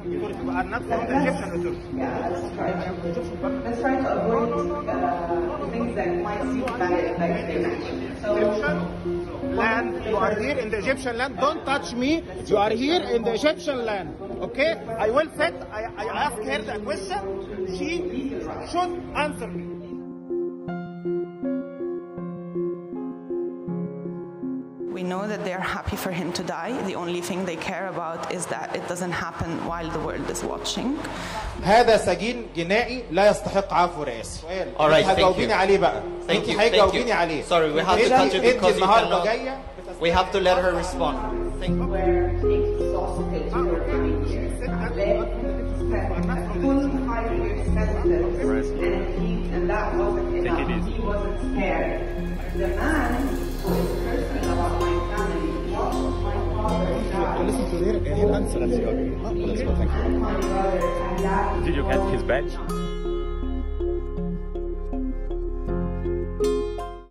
Egyptian authority. We are not from the Egyptian authority. Yeah, let's try to avoid things that might seem bad, like they mentioned. Egyptian land. You are here in the Egyptian land. Don't touch me. You are here in the Egyptian land. Okay? I will sit. I ask her the question. She should answer me. We know that they are happy for him to die. The only thing they care about is that it doesn't happen while the world is watching. هذا سجين جنائي لا يستحق عفو رئاسي. سؤال. All right, هتجاوبيني عليه بقى. Thank you. هتجاوبيني عليه. Sorry, we have to cut you because you cannot. We have to let her respond. Thank you. Where things also continue coming here. A full 5 years sentence, and that wasn't enough. He wasn't scared. The man who is cursing about my family, what my father died. Listen to her answer. My brother and dad. Did you get his badge?